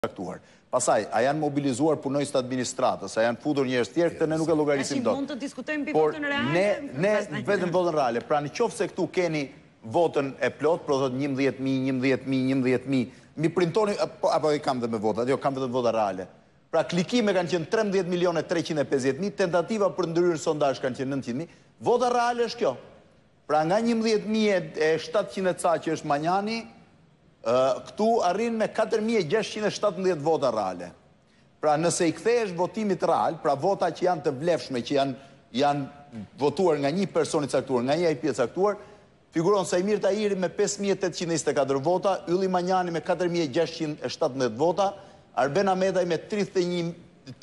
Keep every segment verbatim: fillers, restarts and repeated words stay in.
caktuar. Pastaj, a janë mobilizuar punojës të administratës, a janë futur njerëz tjerë, këtë ne nuk e llogarisim dot. Mund të diskutojmë mbi votën reale? Ne ne vetëm votën reale. Pra në qoftë se këtu keni votën e plot, pro thot njëmbëdhjetë mijë, njëmbëdhjetë mijë, njëmbëdhjetë mijë, mi printoni apo e kam dhe me votat, jo kam vetëm vota reale. Pra klikime kanë qenë trembëdhjetë milionë treqind e pesëdhjetë mijë, tentativa për ndryrë sondazh kanë qenë nëntëqind mijë. Vota reale është kjo. Pra nga njëmbëdhjetë mijë e shtatëqind e ca që është Manjani, këtu arrin me katër mijë e gjashtëqind e shtatëmbëdhjetë vota reale. Pra nëse i kthehesh votimit real, pra vota që janë të vlefshme, që janë, janë votuar nga një person i caktuar, nga një I P i caktuar, figuron Sajmir Tahiri me pesë mijë e tetëqind e njëzet e katër vota, Ylli Manjani me katër mijë e gjashtëqind e shtatëmbëdhjetë vota, Arben Ahmetaj me tre mijë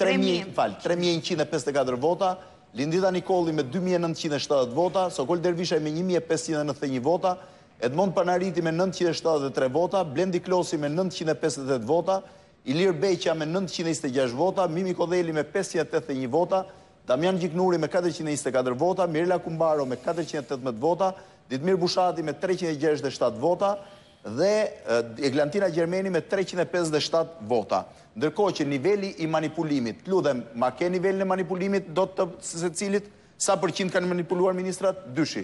e njëqind e pesëdhjetë e katër vota, Lindita Nikolli me dy mijë e nëntëqind e shtatëdhjetë vota, Sokol Dervishaj me një mijë e pesëqind e nëntëdhjetë e një vota, Edmond Panariti me nëntëqind e shtatëdhjetë e tre vota, Blendi Klosi me nëntëqind e pesëdhjetë e tetë vota, Ilir Beqa me nëntëqind e njëzet e gjashtë vota, Mimi Kodheli me pesëqind e tetëdhjetë e një vota, Damian Gjiknuri me katërqind e njëzet e katër vota, Mirela Kumbaro me katërqind e tetëmbëdhjetë vota, Ditmir Bushati me treqind e gjashtëdhjetë e shtatë vota dhe Eglantina Gjermeni me treqind e pesëdhjetë e shtatë vota. Ndërkohë që niveli i manipulimit, ludhem, ma ke nivelin e manipulimit do të se cilit, sa përqind kanë manipuluar ministrat? Dyshi.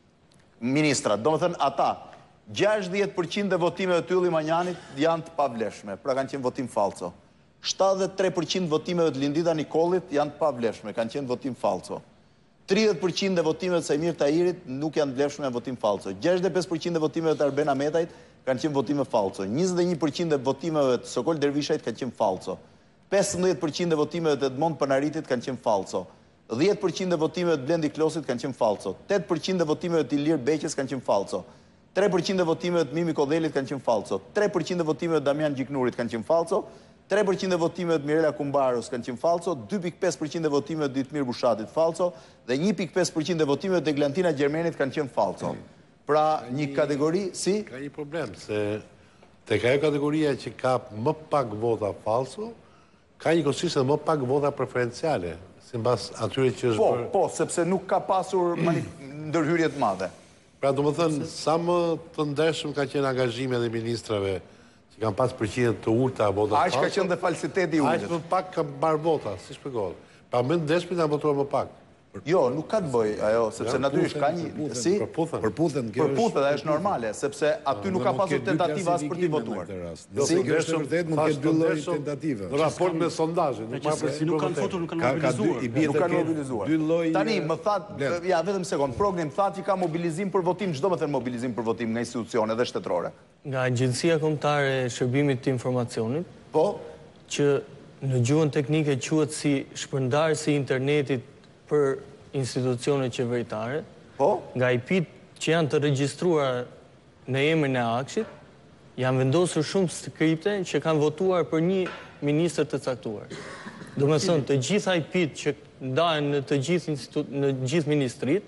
Ministrat, do më thënë ata, gjashtëdhjetë përqind e votimeve të Ylli Manjanit janë të pavlefshme, pra kanë qenë votim falco. shtatëdhjetë e tre përqind votimeve të Lindita Nikollit janë të pavlefshme, kanë qenë votim falco. tridhjetë përqind e votimeve të Sajmir Tahirit nuk janë vlefshme e votim falco. gjashtëdhjetë e pesë përqind e votimeve të Arben Ahmetajt kanë qenë votime falco. njëzet e një përqind e votimeve të Sokol Dervishajt kanë qenë falco. pesëmbëdhjetë përqind e votimeve të Edmond Panaritit kanë qenë falco. dhjetë përqind e votimeve të Blendi Klosit kanë qenë falco. tetë përqind e votimeve të Ilir Beqës kanë qenë falco. tre përqind e votimeve të Mimi Kodhelit kanë qenë falco. tre përqind e votimeve të Damian Gjiknurit kanë qenë falco. tre përqind e votimeve të Mirela Kumbaros kanë qenë falco, dy pikë pesë përqind e votimeve të Ditmir Bushatit falco dhe një pikë pesë përqind e votimeve të Eglantina Gjermenit kanë qenë falco. Pra një kategori, si? Ka një problem, se tek ajo kategoria që ka më pak vota falso, ka një kosisht edhe më pak vota preferenciale, si mbas atyre që është Po, bërë... po, sepse nuk ka pasur ndërhyrjet madhe. Pra, do më thënë, sa më të ndershëm ka qenë angazhime dhe ministrave që kanë pas përqinë të urta vota falso... Aq ka qenë dhe falsiteti i ullet. Aq më pak ka barë vota, si shpegohet. Pra, më ndeshmi të votuar më pak. Jo, nuk ka të bëj ajo, sepse natyrisht ka një... Si? Përputhen. Përputhen, kjo është... Përputhen, dhe është normale, sepse aty nuk ka pasur tentativa as për t'i votuar. Si, kjo është vërtet, mund të ketë dy lloj tentative. Në raport me sondazhin, nuk marrë përsi nuk kanë fotur, nuk kanë mobilizuar. Nuk kanë mobilizuar. Dy lloj... Tani, më thatë, ja, vetëm sekond, Prognim thatë që ka mobilizim për votim, çdo më thënë mobilizim për votim nga institucione dhe shtetërore. Nga Agjencia Kombëtare e Shërbimit të Informacionit, Po? që në gjuhën teknike quhet si shpërndarësi i internetit për institucionet qeveritare, Po? nga I P-t që janë të regjistruar në emrin e Akshit, janë vendosur shumë skripte që kanë votuar për një ministër të caktuar. Do me thënë, të gjitha I P-t që ndahen në të gjithë institut, në gjithë ministrit,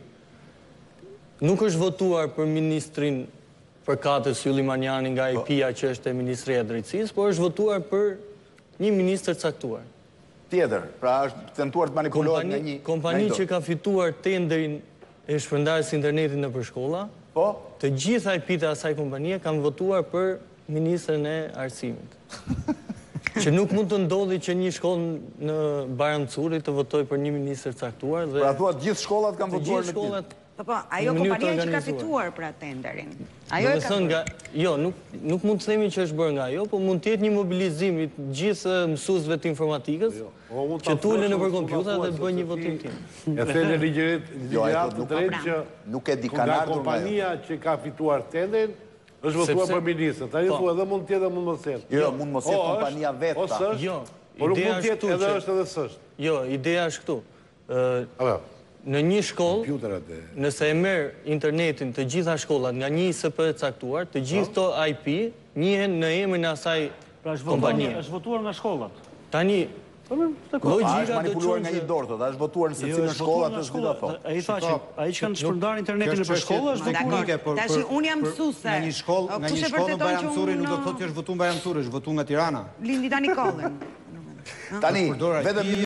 nuk është votuar për ministrin përkatës Ylli Manjani nga I P-a që është e Ministria e Drejtësisë, por është votuar për një ministër caktuar. Tjetër, pra është tentuar të manipulohet nga një... Kompani që ka fituar tenderin e shpërndarjes internetit në për shkolla, Po? të gjitha I P-të e asaj kompanie kanë votuar për ministrën e arsimit. Që nuk mund të ndodhi që një shkollë në Bajramcuri të votoj për një ministër caktuar dhe... Pra thua, gjithë shkollat kanë votuar në shkollat... Po, po, ajo kompania që ka fituar pra tenderin. Ajo e ka nga, jo, nuk, nuk mund të themi që është bërë nga ajo, po mund të jetë një mobilizim i gjithë mësuesve të informatikës, që tulen nëpër kompjuter dhe të bëjnë një votim tim. E thënë ligjërat të drejtë që nuk e di kanë nga ardhur kompania që ka fituar tenderin, është votuar për ministrën. Tani thua edhe mund të jetë, mund mos jetë. Jo, mund mos jetë kompania vetë. Ose është, Jo, por nuk ideja mund të jetë është edhe këtu është edhe s'është. Jo, ideja është këtu. Ë, Apo. Në një shkollë, Kompjuterat e... nëse e merr internetin të gjitha shkollat nga një I S P e caktuar, të gjithë këto I P njihen në emrin e asaj kompanie. Është votuar nga shkollat. Tani, A është logjika do manipuluar nga të një dorë, thotë, është votuar në secilën shkolla të s'dita thotë. Ai tha që ai që kanë shpërndar internetin nëpër shkolla është votuar. Tash unë jam mësuese. Nga një shkollë, nga një shkollë në Bajramcuri nuk do të thotë që është votuar në Bajramcuri, është votuar nga Tirana. Lindita Nikollën. Tani, vetëm